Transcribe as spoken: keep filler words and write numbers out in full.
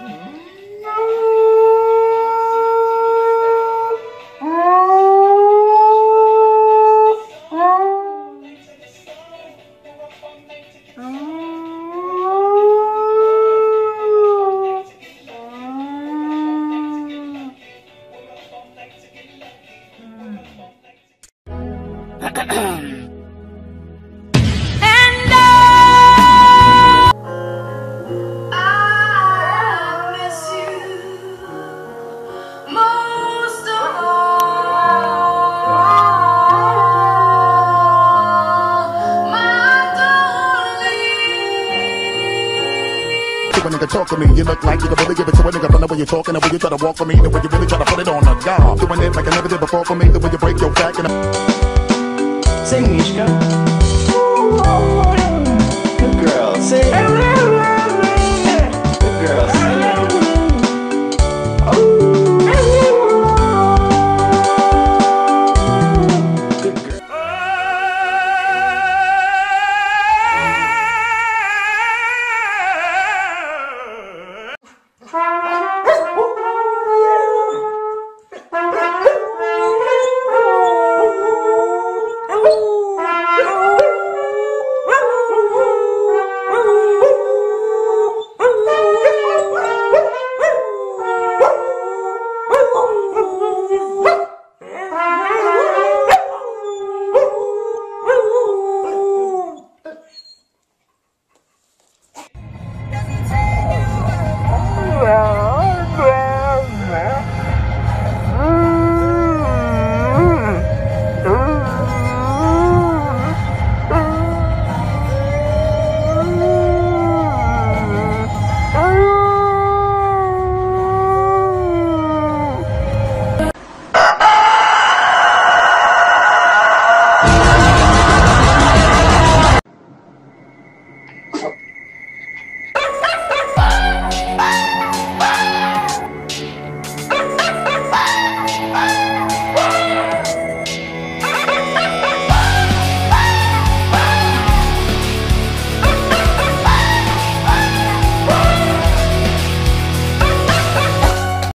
A nigga talk to me, you look like you can really give it to a nigga from the way you're talking, the way you try to walk for me, the way you really try to put it on a guy. Doing it like I never did before for me, the way you break your back and Sing, Mishka. Good girl, sing. Good girl, sing. Good girl. Well.